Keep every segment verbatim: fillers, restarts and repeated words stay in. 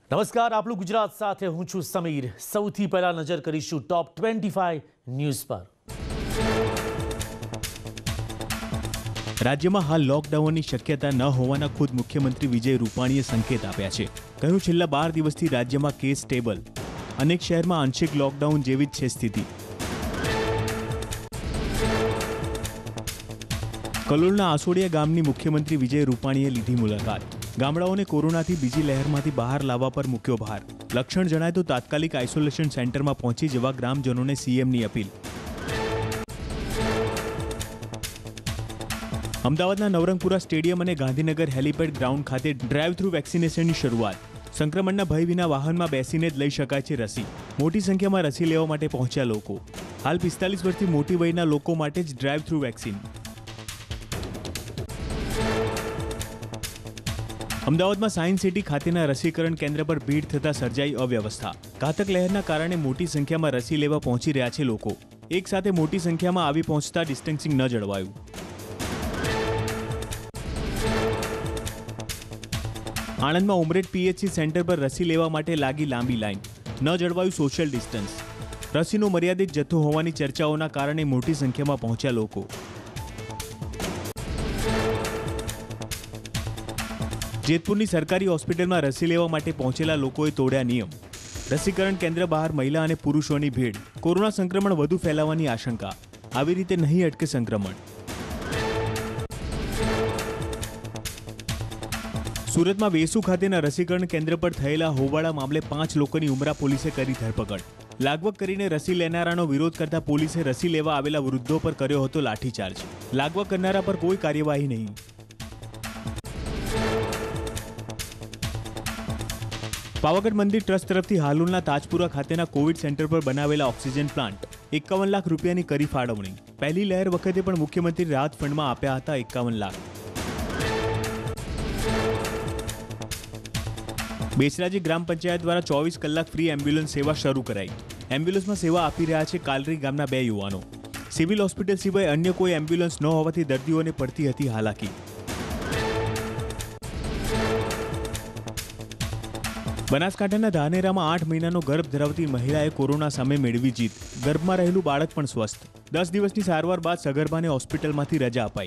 નમસ્કાર, આપણું ગુજરાત સાથે હું છું સમીર। સૌથી પહેલા નજર કરીશું ટોપ પચીસ ન્યૂઝ પર। રાજ્યમાં હાલ લોકડાઉનની શક્યતા ન હોવાના ખુદ મુખ્યમંત્રી વિજય રૂપાણીએ સંકેત આપ્યા છે। કહ્યું, છેલ્લા બાર દિવસથી રાજ્યમાં કેસ સ્ટેબલ, અનેક શહેરમાં આંશિક લોકડાઉન જેવી જ છે સ્થિતિ। કલોલના આસોડિયા ગામની મુખ્યમંત્રી વિજય રૂપાણીએ લીધી મુલાકાત। ગામડાઓને કોરોનાથી બીજી લહેરમાંથી બહાર લાવવા પર મૂક્યો ભાર। લક્ષણ જણાય તો તાત્કાલિક આઇસોલેશન સેન્ટરમાં પહોંચી જવા ગ્રામજનોને સીએમની અપીલ। અમદાવાદના નવરંગપુરા સ્ટેડિયમ અને ગાંધીનગર હેલીપેડ ગ્રાઉન્ડ ખાતે ડ્રાઈવ થ્રુ વેક્સિનેશનની શરૂઆત। સંક્રમણના ભય વિના વાહનમાં બેસીને જ લઈ શકાય છે રસી। મોટી સંખ્યામાં રસી લેવા માટે પહોંચ્યા લોકો। હાલ પિસ્તાલીસ વર્ષથી મોટી વયના લોકો માટે જ ડ્રાઈવ થ્રુ વેક્સિન। અમદાવાદમાં સાયન્સ સિટી ખાતેના રસીકરણ કેન્દ્ર પર ભીડ થતાં સર્જાઈ અવ્યવસ્થા। ઘાતક લહેરના કારણે મોટી સંખ્યામાં રસી લેવા પહોંચી રહ્યા છે લોકો। એક સાથે મોટી સંખ્યામાં આવી પહોંચતા ડિસ્ટન્સિંગ ન જળવાયું। આણંદમાં ઉમરેઠ પીએચસી સેન્ટર પર રસી લેવા માટે લાગી લાંબી લાઈન, ન જળવાયું સોશિયલ ડિસ્ટન્સ। રસીનો મર્યાદિત જથ્થો હોવાની ચર્ચાઓના કારણે મોટી સંખ્યામાં પહોંચ્યા લોકો। જેતપુરની સરકારી હોસ્પિટલમાં રસી લેવા માટે પહોંચેલા લોકોએ તોડ્યા નિયમ। રસીકરણ કેન્દ્ર બહાર મહિલા અને પુરુષોની ભીડ। કોરોના સંક્રમણ વધુ ફેલાવાની આશંકા। આવી રીતે નહીં અટકે સંક્રમણ। સુરતમાં વેસુ ખાતેના રસીકરણ કેન્દ્ર પર થયેલા હોબાળા મામલે પાંચ લોકોની ઉમરા પોલીસે કરી ધરપકડ। લાગવગ કરીને રસી લેનારાનો વિરોધ કરતા પોલીસે રસી લેવા આવેલા વૃદ્ધો પર કર્યો હતો લાઠીચાર્જ। લાગવગ કરનારા પર કોઈ કાર્યવાહી નહીં। પાવાગઢ મંદિર ટ્રસ્ટ તરફથી હાલોલના તાજપુરા ખાતેના કોવિડ સેન્ટર પર બનાવેલા ઓક્સિજન પ્લાન્ટ એકાવન લાખ રૂપિયાની કરી ફાળવણી। પહેલી લહેર વખતે પણ મુખ્યમંત્રી રાહત ફંડમાં આપ્યા હતા એકાવન લાખ। બેચરાજી ગ્રામ પંચાયત દ્વારા ચોવીસ કલાક ફ્રી એમ્બ્યુલન્સ સેવા શરૂ કરાઈ। એમ્બ્યુલન્સમાં સેવા આપી રહ્યા છે કાલરી ગામના બે યુવાનો। સિવિલ હોસ્પિટલ સિવાય અન્ય કોઈ એમ્બ્યુલન્સ ન હોવાથી દર્દીઓને પડતી હતી હાલાકી। બનાસકાંઠાના ધાનેરામાં આઠ મહિનાનો ગર્ભ ધરાવતી મહિલાએ કોરોના સામે મેળવી જીત। ગર્ભમાં રહેલું બાળક પણ સ્વસ્થ। દસ દિવસની સારવાર બાદ સગર્ભાને હોસ્પિટલમાંથી રજા અપાઈ।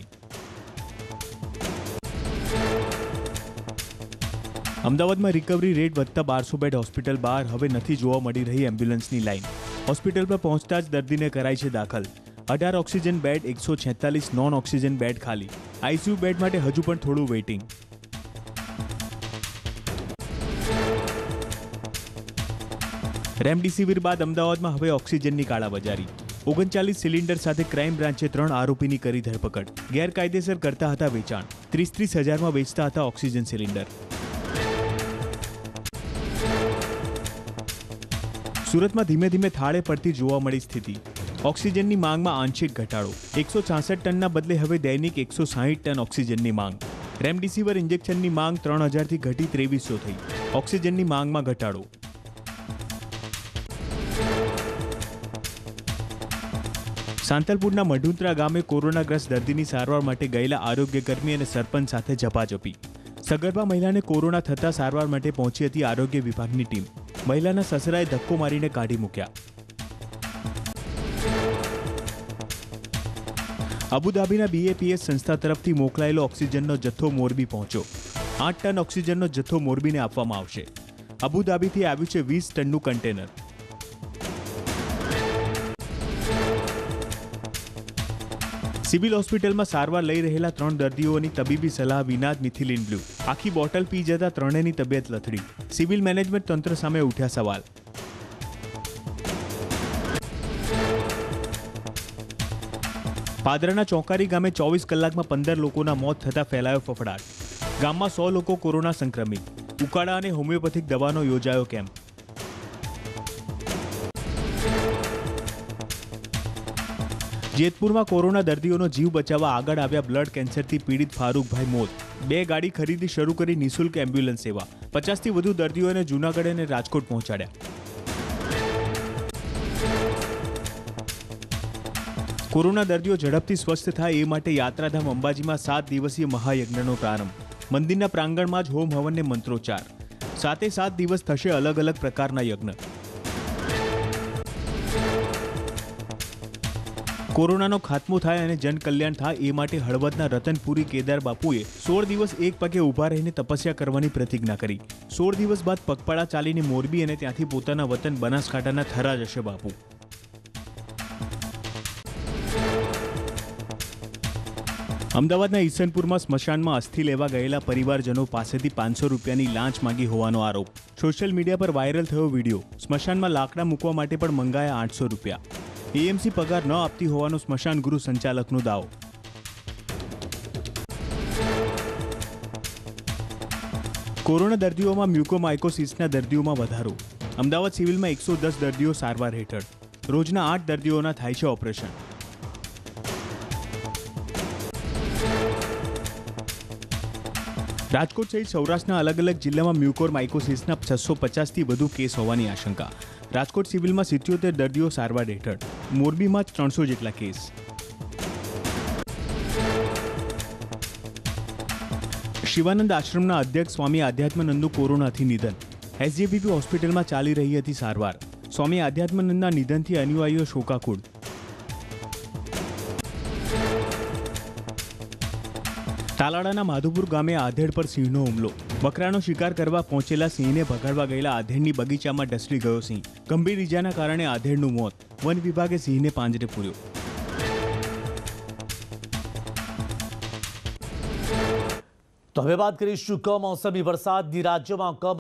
અમદાવાદમાં રિકવરી રેટ વધતા બારસો બેડ હોસ્પિટલ બહાર હવે નથી જોવા મળી રહી એમ્બ્યુલન્સની લાઈન। હોસ્પિટલ પર પહોંચતા જ દર્દીને કરાય છે દાખલ। અઢાર ઓક્સિજન બેડ, એકસો છેતાલીસ નોન ઓક્સિજન બેડ ખાલી। આઈસીયુ બેડ માટે હજુ પણ થોડું વેઇટિંગ। રેમડેસિવિર બાદ અમદાવાદમાં હવે ઓક્સિજનની કાળાબજારી। ઓગણચાલીસ સિલિન્ડર સાથે ક્રાઇમ બ્રાન્ચે ત્રણ આરોપીની કરી ધરપકડ। ગેરકાયદેસર કરતા હતા વેચાણ। ત્રીસ ત્રીસ હજારમાં વેચતા હતા ઓક્સિજન સિલિન્ડર। સુરતમાં ધીમે ધીમે થાળે પડતી જોવા મળી સ્થિતિ। ઓક્સિજનની માંગમાં આંશિક ઘટાડો। એકસો છાસઠ ટનના બદલે હવે દૈનિક એકસો સાહીઠ ટન ઓક્સિજનની માંગ। રેમડેસિવિર ઇન્જેક્શનની માંગ ત્રણ હજારથી ઘટી ત્રેવીસો થઈ। ઓક્સિજનની માંગમાં ઘટાડો। સાંતલપુરના મઢુંત્રા ગામે કોરોનાગ્રસ્ત દર્દીની સારવાર માટે ગયેલા આરોગ્યકર્મી અને સરપંચ સાથે ઝપાઝપી। સગર્ભા મહિલાને કોરોના થતા સારવાર માટે પહોંચી હતી આરોગ્ય વિભાગની ટીમ। મહિલાના સસરાએ ધક્કો મારીને કાઢી મૂક્યા। અબુધાબીના બીએપીએસ સંસ્થા તરફથી મોકલાયેલો ઓક્સિજનનો જથ્થો મોરબી પહોંચ્યો। આઠ ટન ઓક્સિજનનો જથ્થો મોરબીને આપવામાં આવશે। અબુધાબીથી આવ્યું છે વીસ ટનનું કન્ટેનર। સિવિલ હોસ્પિટલમાં સારવાર લઈ રહેલા ત્રણ દર્દીઓની તબીબી સલાહ વિના જ મિથિલિન બ્લુ। આખી બોટલ પી જતા ત્રણેયની તબિયત લથડી। સિવિલ મેનેજમેન્ટ તંત્ર સામે ઉઠ્યા સવાલ। પાદરાના ચોંકારી ગામે ચોવીસ કલાકમાં પંદર લોકોના મોત થતા ફેલાયો ફફડાટ। ગામમાં સો લોકો કોરોના સંક્રમિત। ઉકાળા અને હોમિયોપેથિક દવાનો યોજાયો કેમ્પ। જેતપુરમાં કોરોના દર્દીઓનો જીવ બચાવવા આગળ આવ્યા બ્લડ કેન્સરથી પીડિત ફારૂકભાઈ મોત। બે ગાડી ખરીદી શરૂ કરી નિઃશુલ્ક એમ્બ્યુલન્સ સેવા। પચાસથી વધુ દર્દીઓને જૂનાગઢ અને રાજકોટ પહોંચાડ્યા। કોરોના દર્દીઓ ઝડપથી સ્વસ્થ થાય એ માટે યાત્રાધામ અંબાજીમાં સાત દિવસીય મહાયજ્ઞનો પ્રારંભ। મંદિરના પ્રાંગણમાં જ હોમ હવન ને મંત્રોચ્ચાર। સાતે સાત દિવસ થશે અલગ અલગ પ્રકારના યજ્ઞ. કોરોનાનો ખાત્મો થાય અને જનકલ્યાણ થાય એ માટે હળવદના રતનપુરી કેદાર બાપુએ સોળ દિવસ એક પગે ઊભા રહીને તપસ્યા કરવાની પ્રતિજ્ઞા કરી. સોળ દિવસ બાદ પગપાળા ચાલીને મોરબી અને ત્યાંથી પોતાના વતન બનાસકાંઠાના થરા જશે બાપુ. અમદાવાદના ઈસનપુરમાં સ્મશાનમાં અસ્થિ લેવા ગયેલા પરિવારજનો પાસેથી પાંચસો રૂપિયાની લાંચ માંગી હોવાનો આરોપ. સોશિયલ મીડિયા પર વાયરલ થયો વિડીયો. સ્મશાનમાં લાકડા મૂકવા માટે પણ મંગાયા આઠસો રૂપિયા. એએમસી પગાર ન આપતી હોવાનો સ્મશાન ગૃહ સંચાલકનો દાવો. કોરોના દર્દીઓમાં મ્યુકોમાઇકોસિસના દર્દીઓમાં વધારો. અમદાવાદ સિવિલમાં એકસો દસ દર્દીઓ સારવાર હેઠળ. રોજના આઠ દર્દીઓના થાય છે ઓપરેશન. રાજકોટ સહિત સૌરાષ્ટ્રના અલગ અલગ જિલ્લામાં મ્યુકોરમાઇકોસિસના છસો પચાસથી વધુ કેસ હોવાની આશંકા. રાજકોટ સિવિલમાં સિત્યોતેર દર્દીઓ સારવાર હેઠળ. મોરબીમાં જ ત્રણસો જેટલા કેસ. શિવાનંદ આશ્રમના અધ્યક્ષ સ્વામી આધ્યાત્માનંદનું કોરોનાથી નિધન. એસજીપીપી હોસ્પિટલમાં ચાલી રહી હતી સારવાર. સ્વામી આધ્યાત્માનંદના નિધનથી અનુયાયીઓ શોકાકુળ. તાલાળાના માધુપુર ગામે આધેડ પર સિંહનો હુમલો. બકરાનો શિકાર કરવા પહોંચેલા સિંહને ભગાડવા ગયેલા આધેડની બગીચામાં ઢસડી ગયો સિંહ. ગંભીર ઇજાના કારણે આધેડનું મોત. વન વિભાગે સિંહને પાંજરે પૂર્યો. તો હવે વાત કરીશું કમોસમી વરસાદની. રાજ્યમાં કમ